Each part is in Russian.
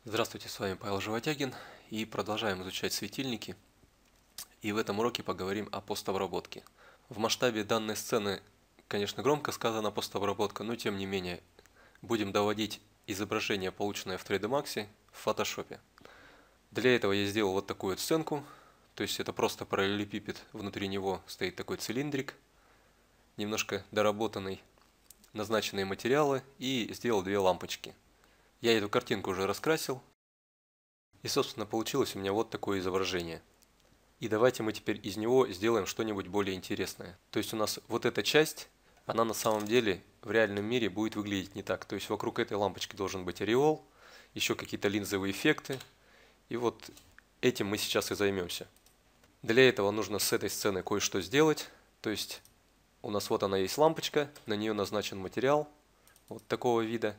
Здравствуйте, с вами Павел Животягин, и продолжаем изучать светильники. И в этом уроке поговорим о постобработке. В масштабе данной сцены, конечно, громко сказано постобработка, но тем не менее будем доводить изображение, полученное в 3D Max, в Photoshop. Для этого я сделал вот такую вот сценку, то есть это просто параллелепипед, внутри него стоит такой цилиндрик, немножко доработанный, назначенные материалы, и сделал две лампочки. Я эту картинку уже раскрасил. И, собственно, получилось у меня вот такое изображение. И давайте мы теперь из него сделаем что-нибудь более интересное. То есть у нас вот эта часть, она на самом деле в реальном мире будет выглядеть не так. То есть вокруг этой лампочки должен быть ореол, еще какие-то линзовые эффекты. И вот этим мы сейчас и займемся. Для этого нужно с этой сцены кое-что сделать. То есть у нас вот она есть лампочка, на нее назначен материал вот такого вида.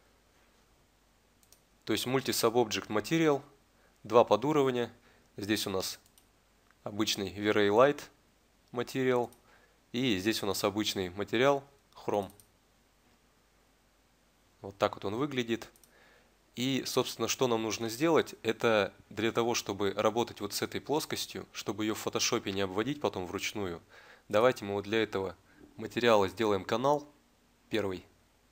То есть Multi-Sub-Object Material, два подуровня. Здесь у нас обычный V-Ray Light материал, и здесь у нас обычный материал хром. Вот так вот он выглядит. И, собственно, что нам нужно сделать, это для того, чтобы работать вот с этой плоскостью, чтобы ее в фотошопе не обводить потом вручную, давайте мы вот для этого материала сделаем канал первый.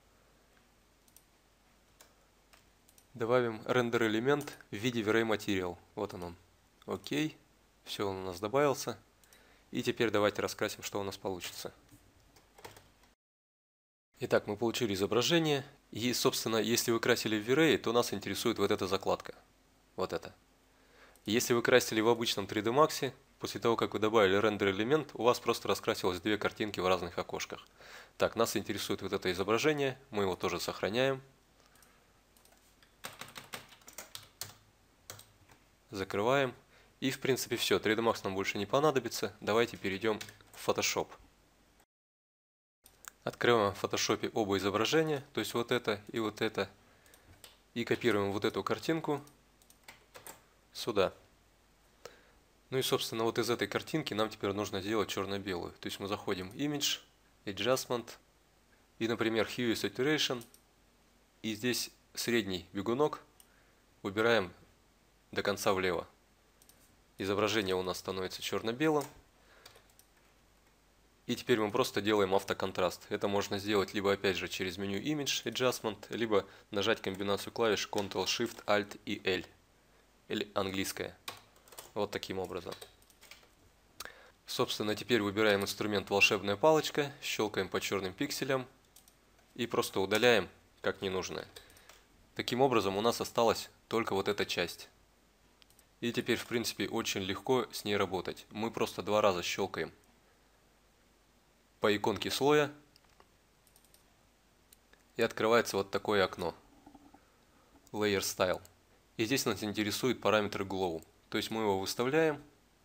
Добавим рендер элемент в виде V-Ray Material. Вот он. Окей. Все, он у нас добавился. И теперь давайте раскрасим, что у нас получится. Итак, мы получили изображение. И, собственно, если вы красили в V-Ray, то нас интересует вот эта закладка. Вот это. Если вы красили в обычном 3D Max, после того, как вы добавили рендер элемент, у вас просто раскрасилось две картинки в разных окошках. Так, нас интересует вот это изображение. Мы его тоже сохраняем. Закрываем. И в принципе все, 3D Max нам больше не понадобится. Давайте перейдем в Photoshop. Открываем в Photoshop оба изображения, то есть вот это. И копируем вот эту картинку сюда. Ну и собственно вот из этой картинки нам теперь нужно сделать черно-белую. То есть мы заходим в Image, Adjustment и, например, Hue и Saturation. И здесь средний бегунок выбираем до конца влево. Изображение у нас становится черно-белым. И теперь мы просто делаем автоконтраст. Это можно сделать либо опять же через меню Image Adjustment, либо нажать комбинацию клавиш Ctrl-Shift, Alt и L. Или английская. Вот таким образом. Собственно, теперь выбираем инструмент волшебная палочка, щелкаем по черным пикселям и просто удаляем как ненужное. Таким образом у нас осталась только вот эта часть. И теперь, в принципе, очень легко с ней работать. Мы просто два раза щелкаем по иконке слоя, и открывается вот такое окно. Layer Style. И здесь нас интересует параметр Glow. То есть мы его выставляем.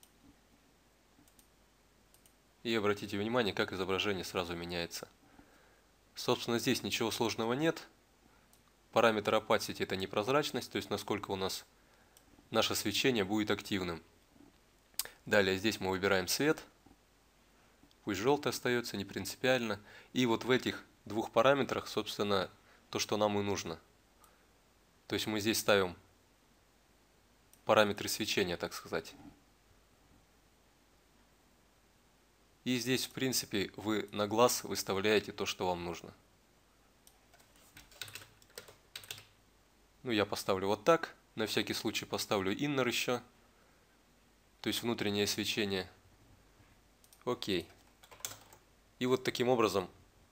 И обратите внимание, как изображение сразу меняется. Собственно, здесь ничего сложного нет. Параметр Opacity — это непрозрачность, то есть насколько у нас наше свечение будет активным. Далее здесь мы выбираем цвет. Пусть желтый остается, не принципиально. И вот в этих двух параметрах, собственно, то, что нам и нужно. То есть мы здесь ставим параметры свечения, так сказать. И здесь, в принципе, вы на глаз выставляете то, что вам нужно. Ну, я поставлю вот так. На всякий случай поставлю inner еще. То есть внутреннее свечение. Окей. И вот таким образом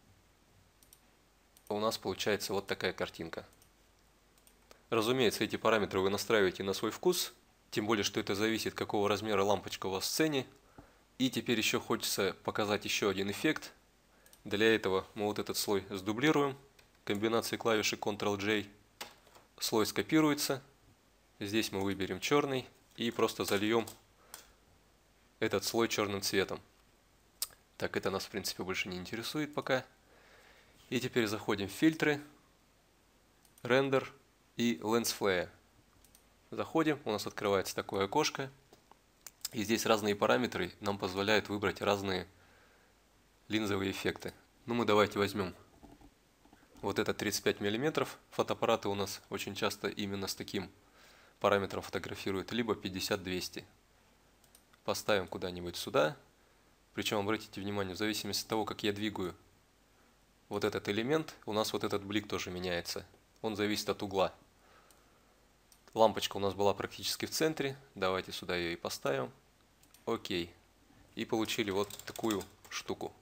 у нас получается вот такая картинка. Разумеется, эти параметры вы настраиваете на свой вкус. Тем более, что это зависит, какого размера лампочка у вас в сцене. И теперь еще хочется показать еще один эффект. Для этого мы вот этот слой сдублируем. Комбинацией клавиши Ctrl-J. Слой скопируется. Здесь мы выберем черный и просто зальем этот слой черным цветом. Так, это нас в принципе больше не интересует пока. И теперь заходим в фильтры, рендер и Lens Flare. Заходим, у нас открывается такое окошко. И здесь разные параметры нам позволяют выбрать разные линзовые эффекты. Ну мы давайте возьмем Вот это 35 миллиметров. Фотоаппараты у нас очень часто именно с таким параметром фотографируют, либо 50-200. Поставим куда-нибудь сюда. Причем обратите внимание, в зависимости от того, как я двигаю вот этот элемент, у нас вот этот блик тоже меняется. Он зависит от угла. Лампочка у нас была практически в центре. Давайте сюда ее и поставим. Окей. И получили вот такую штуку.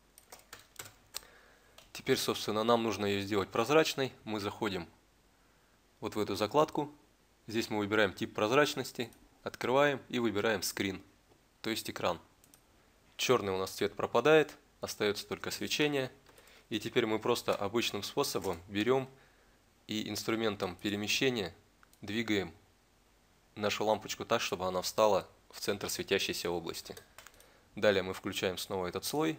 Теперь, собственно, нам нужно ее сделать прозрачной. Мы заходим вот в эту закладку. Здесь мы выбираем тип прозрачности, открываем и выбираем screen, то есть экран. Черный у нас цвет пропадает, остается только свечение. И теперь мы просто обычным способом берем и инструментом перемещения двигаем нашу лампочку так, чтобы она встала в центр светящейся области. Далее мы включаем снова этот слой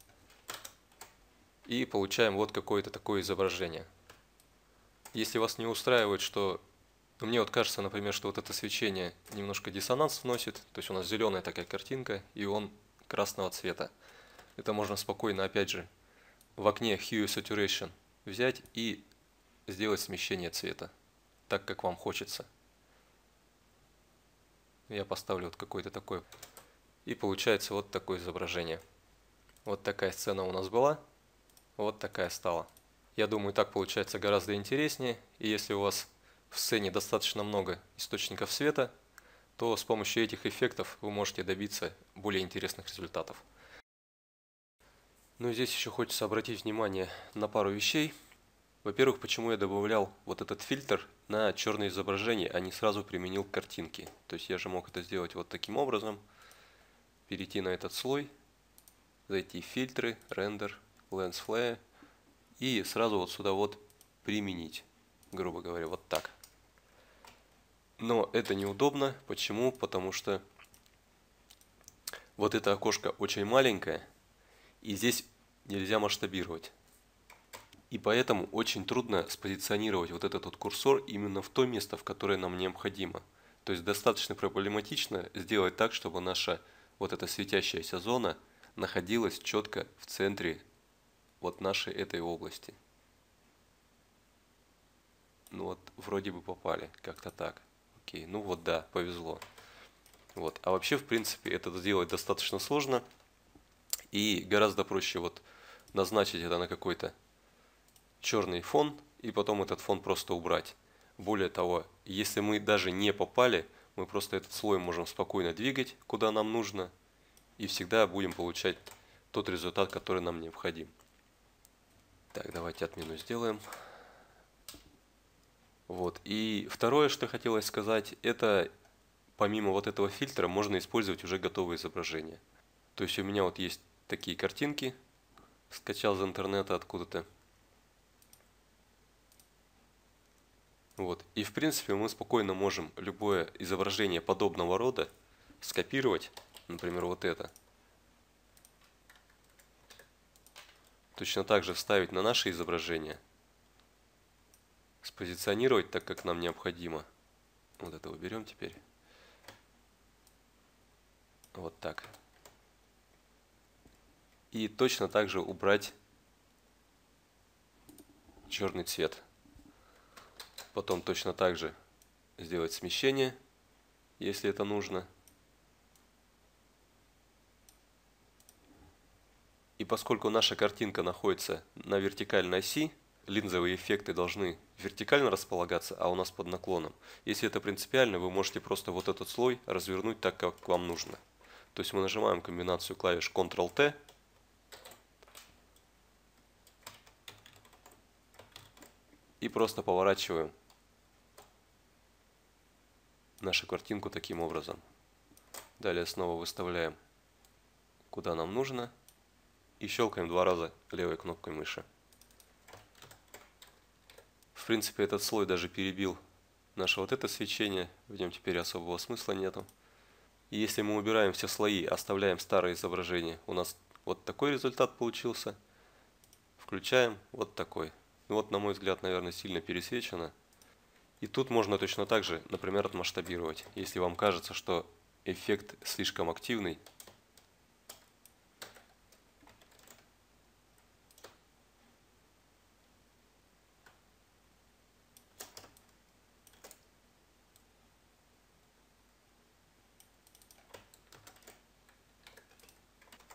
и получаем вот какое-то такое изображение. Если вас не устраивает, что... Мне вот кажется, например, что вот это свечение немножко диссонанс вносит, то есть у нас зеленая такая картинка, и он красного цвета. Это можно спокойно, опять же, в окне Hue Saturation взять и сделать смещение цвета, так как вам хочется. Я поставлю вот какой-то такой, и получается вот такое изображение. Вот такая сцена у нас была, вот такая стала. Я думаю, так получается гораздо интереснее, и если у вас в сцене достаточно много источников света, то с помощью этих эффектов вы можете добиться более интересных результатов. Ну и здесь еще хочется обратить внимание на пару вещей. Во-первых, почему я добавлял вот этот фильтр на черное изображение, а не сразу применил к картинке. То есть я же мог это сделать вот таким образом, перейти на этот слой, зайти в фильтры, рендер, Lens Flare и сразу вот сюда вот применить, грубо говоря, вот так. Но это неудобно. Почему? Потому что вот это окошко очень маленькое, и здесь нельзя масштабировать. И поэтому очень трудно спозиционировать вот этот вот курсор именно в то место, в которое нам необходимо. То есть достаточно проблематично сделать так, чтобы наша вот эта светящаяся зона находилась четко в центре вот нашей этой области. Ну вот, вроде бы попали, как-то так. Окей, ну вот да, повезло. Вот. А вообще, в принципе, это сделать достаточно сложно. И гораздо проще вот назначить это на какой-то черный фон, и потом этот фон просто убрать. Более того, если мы даже не попали, мы просто этот слой можем спокойно двигать, куда нам нужно, и всегда будем получать тот результат, который нам необходим. Так, давайте отмену сделаем. Вот. И второе, что хотелось сказать, это помимо вот этого фильтра можно использовать уже готовые изображения. То есть у меня вот есть такие картинки, скачал из интернета откуда-то. Вот. И в принципе мы спокойно можем любое изображение подобного рода скопировать, например, вот это. Точно так же вставить на наше изображение, спозиционировать так, как нам необходимо. Вот это уберем теперь. Вот так. И точно так же убрать черный цвет. Потом точно так же сделать смещение, если это нужно. И поскольку наша картинка находится на вертикальной оси, линзовые эффекты должны вертикально располагаться, а у нас под наклоном. Если это принципиально, вы можете просто вот этот слой развернуть так, как вам нужно. То есть мы нажимаем комбинацию клавиш Ctrl-T. И просто поворачиваем нашу картинку таким образом. Далее снова выставляем, куда нам нужно. И щелкаем 2 раза левой кнопкой мыши. В принципе, этот слой даже перебил наше вот это свечение. В нем теперь особого смысла нету. И если мы убираем все слои, оставляем старое изображение, у нас вот такой результат получился. Включаем вот такой. Ну вот, на мой взгляд, наверное, сильно пересвечено. И тут можно точно так же, например, отмасштабировать. Если вам кажется, что эффект слишком активный,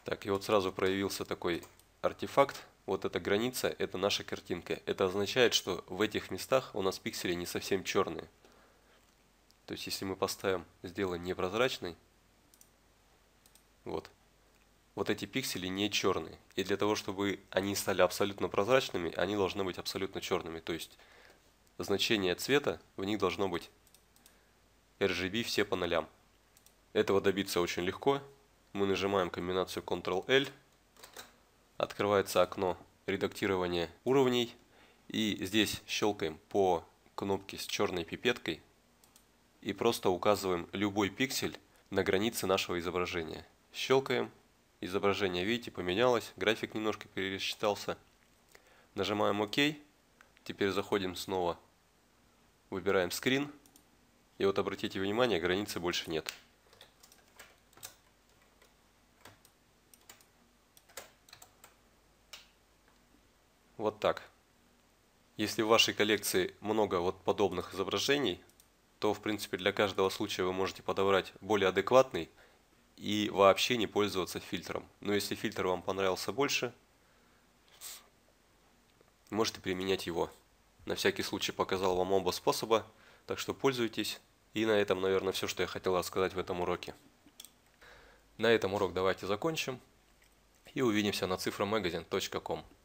Так, и вот сразу проявился такой артефакт. Вот эта граница, это наша картинка. Это означает, что в этих местах у нас пиксели не совсем черные. То есть, если мы поставим, сделаем непрозрачный, вот эти пиксели не черные. И для того, чтобы они стали абсолютно прозрачными, они должны быть абсолютно черными. То есть, значение цвета в них должно быть RGB все по нолям. Этого добиться очень легко. Мы нажимаем комбинацию Ctrl-L, открывается окно редактирования уровней, и здесь щелкаем по кнопке с черной пипеткой и просто указываем любой пиксель на границе нашего изображения. Щелкаем, изображение, видите, поменялось, график немножко пересчитался. Нажимаем ОК, теперь заходим снова, выбираем скрин, и вот обратите внимание, границы больше нет. Вот так. Если в вашей коллекции много вот подобных изображений, то в принципе для каждого случая вы можете подобрать более адекватный и вообще не пользоваться фильтром. Но если фильтр вам понравился больше, можете применять его. На всякий случай показал вам оба способа, так что пользуйтесь. И на этом, наверное, все, что я хотел рассказать в этом уроке. На этом урок давайте закончим и увидимся на ciframagazine.com.